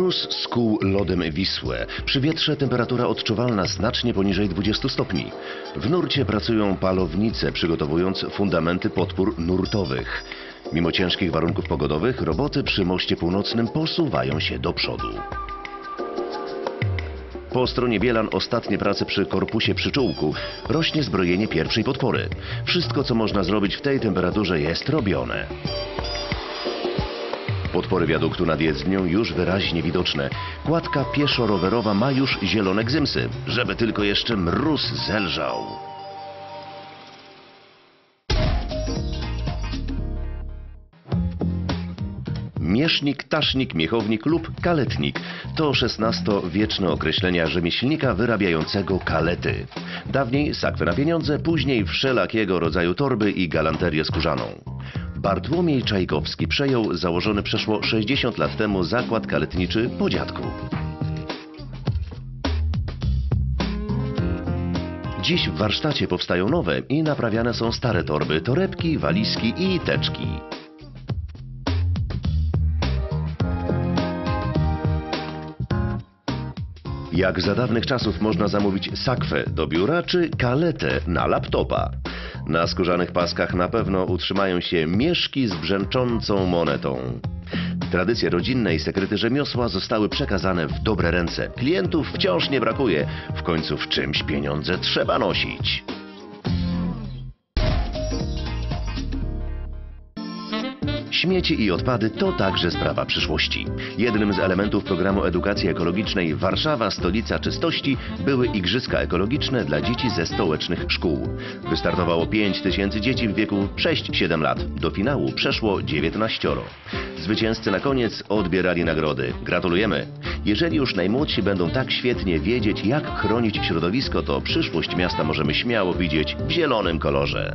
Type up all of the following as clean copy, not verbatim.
Mróz skłuł lodem Wisłę. Przy wietrze temperatura odczuwalna znacznie poniżej 20 stopni. W nurcie pracują palownice, przygotowując fundamenty podpór nurtowych. Mimo ciężkich warunków pogodowych, roboty przy moście północnym posuwają się do przodu. Po stronie Bielan ostatnie prace przy korpusie przyczółku. Rośnie zbrojenie pierwszej podpory. Wszystko, co można zrobić w tej temperaturze, jest robione. Podpory wiaduktu nad jezdnią już wyraźnie widoczne. Kładka pieszo-rowerowa ma już zielone gzymsy, żeby tylko jeszcze mróz zelżał. Miesznik, tasznik, miechownik lub kaletnik to XVI-wieczne określenia rzemieślnika wyrabiającego kalety. Dawniej sakwy na pieniądze, później wszelakiego rodzaju torby i galanterię skórzaną. Bartłomiej Czajkowski przejął założony przeszło 60 lat temu zakład kaletniczy po dziadku. Dziś w warsztacie powstają nowe i naprawiane są stare torby, torebki, walizki i teczki. Jak za dawnych czasów można zamówić sakwę do biura czy kaletę na laptopa. Na skórzanych paskach na pewno utrzymają się mieszki z brzęczącą monetą. Tradycje rodzinne i sekrety rzemiosła zostały przekazane w dobre ręce. Klientów wciąż nie brakuje. W końcu w czymś pieniądze trzeba nosić. Śmieci i odpady to także sprawa przyszłości. Jednym z elementów programu edukacji ekologicznej Warszawa, stolica czystości były igrzyska ekologiczne dla dzieci ze stołecznych szkół. Wystartowało 5000 dzieci w wieku 6-7 lat. Do finału przeszło 19. Zwycięzcy na koniec odbierali nagrody. Gratulujemy! Jeżeli już najmłodsi będą tak świetnie wiedzieć, jak chronić środowisko, to przyszłość miasta możemy śmiało widzieć w zielonym kolorze.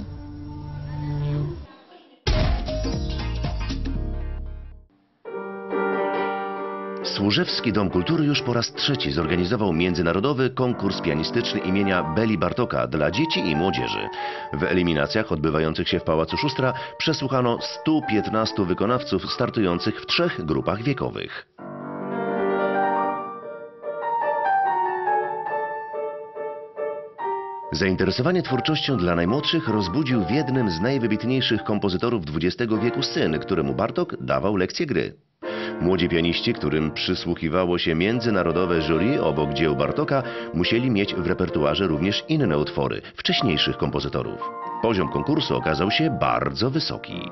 Służewski Dom Kultury już po raz trzeci zorganizował międzynarodowy konkurs pianistyczny imienia Beli Bartoka dla dzieci i młodzieży. W eliminacjach odbywających się w Pałacu Szustra przesłuchano 115 wykonawców startujących w 3 grupach wiekowych. Zainteresowanie twórczością dla najmłodszych rozbudził w jednym z najwybitniejszych kompozytorów XX wieku syn, któremu Bartok dawał lekcje gry. Młodzi pianiści, którym przysłuchiwało się międzynarodowe jury obok dzieł Bartoka, musieli mieć w repertuarze również inne utwory wcześniejszych kompozytorów. Poziom konkursu okazał się bardzo wysoki.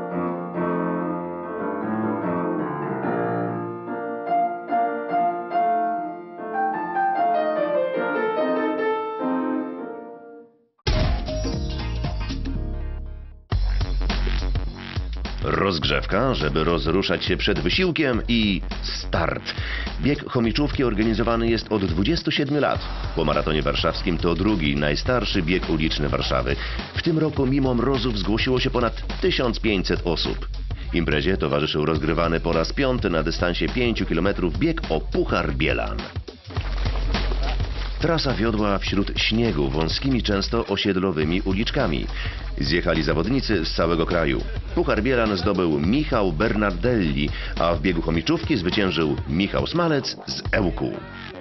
Rozgrzewka, żeby rozruszać się przed wysiłkiem i start. Bieg chomiczówki organizowany jest od 27 lat. Po maratonie warszawskim to drugi najstarszy bieg uliczny Warszawy. W tym roku mimo mrozów zgłosiło się ponad 1500 osób. Imprezie towarzyszył rozgrywany po raz 5. na dystansie 5 km bieg o Puchar Bielan. Trasa wiodła wśród śniegu wąskimi, często osiedlowymi uliczkami. Zjechali zawodnicy z całego kraju. Puchar Bielan zdobył Michał Bernardelli, a w biegu chomiczówki zwyciężył Michał Smalec z Ełku.